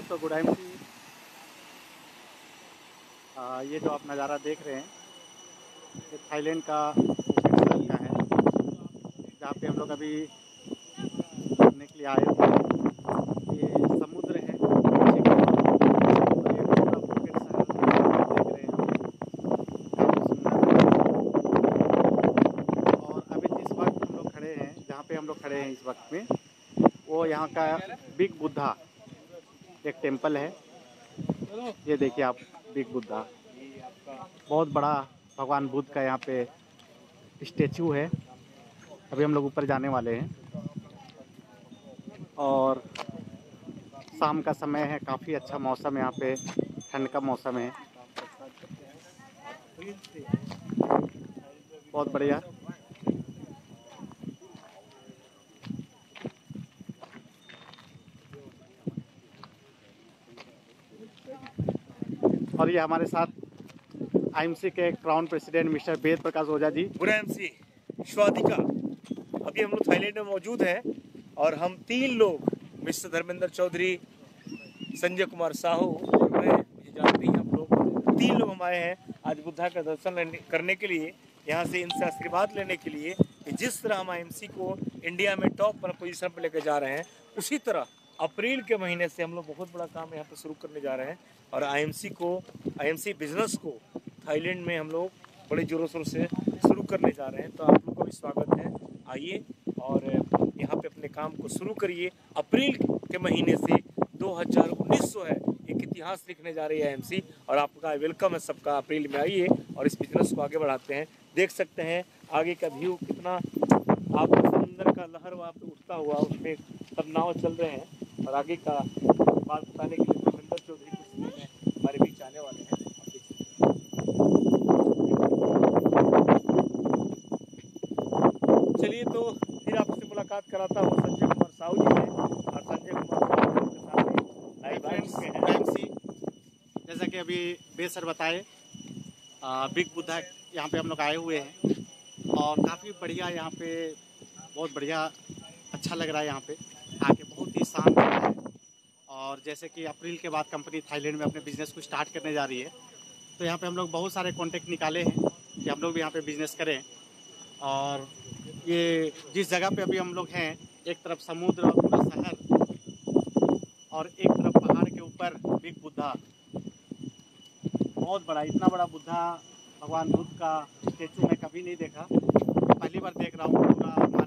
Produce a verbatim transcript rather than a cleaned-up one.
तो good time की आ, ये जो आप नज़ारा देख रहे हैं ये थाईलैंड का फुकेट शहर का है, जहाँ पे हम लोग अभी घूमने के लिए आए थे। ये समुद्र है पीछे की ओर, और ये पूरा फुकेट शहर देख रहे हैं, काफ़ी सुंदर। और अभी जिस वक्त हम लोग खड़े हैं, जहाँ पे हम लोग खड़े हैं इस वक्त में, वो यहाँ का बिग बुद्धा एक टेम्पल है। ये देखिए आप, बिग बुद्धा बहुत बड़ा भगवान बुद्ध का यहाँ पे स्टेचू है। अभी हम लोग ऊपर जाने वाले हैं और शाम का समय है, काफ़ी अच्छा मौसम है, यहाँ पे ठंड का मौसम है, बहुत बढ़िया। और ये हमारे साथ आईएमसी के crown president mister Ved Prakash Ojha ji. Good MC Swadika. अभी हम लोग थाईलैंड में मौजूद हैं और हम तीन लोग, मिस्टर धर्मेंद्र चौधरी, संजय कुमार साहू और मैं, मुझे जानते हैं आप लोग, तीन लोग हम आए हैं आज बुद्धा का दर्शन करने के लिए, यहाँ से इनसे आशीर्वाद लेने के लिए कि जिस तरह हम आईएमसी को इंडिया में टॉप पर पोजीशन पर लेकर जा रहे हैं, उसी तरह अप्रैल के महीने से हम लोग बहुत बड़ा काम यहाँ पर शुरू करने जा रहे हैं और आईएमसी को, आईएमसी बिजनेस को थाईलैंड में हम लोग बड़े जोरों शोर से शुरू करने जा रहे हैं। तो आप लोग का भी स्वागत है, आइए और यहाँ पे अपने काम को शुरू करिए। अप्रैल के महीने से दो हज़ार उन्नीस सौ है, एक इतिहास लिखने जा रही है आईएमसी और आपका वेलकम है सबका। अप्रैल में आइए और इस बिजनेस को आगे बढ़ाते हैं। देख सकते हैं आगे का व्यू कितना, आप समुद्र का लहर वहाँ पे उठता हुआ, उसमें सब नाव चल रहे हैं और आगे का बात बताने के लिए धर्मेंद्र चौधरी कुछ समय हमारे बीच आने वाले हैं। चलिए तो फिर आपसे मुलाकात कराता हूँ संजय कुमार साहू जी से, और संजय कुमार साहू के साथ लाइव फ्रेंड्स आईएमसी जैसा कि अभी वेद सर बताए, बिग बुद्धा यहाँ पे हम लोग आए हुए हैं और काफ़ी बढ़िया, यहाँ पे बहुत बढ़िया अच्छा लग रहा है। यहाँ पे आके बहुत ही शांत है और जैसे कि अप्रैल के बाद कंपनी थाईलैंड में अपने बिजनेस को स्टार्ट करने जा रही है, तो यहाँ पे हम लोग बहुत सारे कॉन्टेक्ट निकाले हैं कि हम लोग भी यहाँ पे बिजनेस करें। और ये जिस जगह पे अभी हम लोग हैं, एक तरफ समुद्र और पूरा शहर और एक तरफ पहाड़ के ऊपर बिग बुद्धा, बहुत बड़ा, इतना बड़ा बुद्धा भगवान बुद्ध का स्टेचू मैं कभी नहीं देखा, पहली बार देख रहा हूँ। पूरा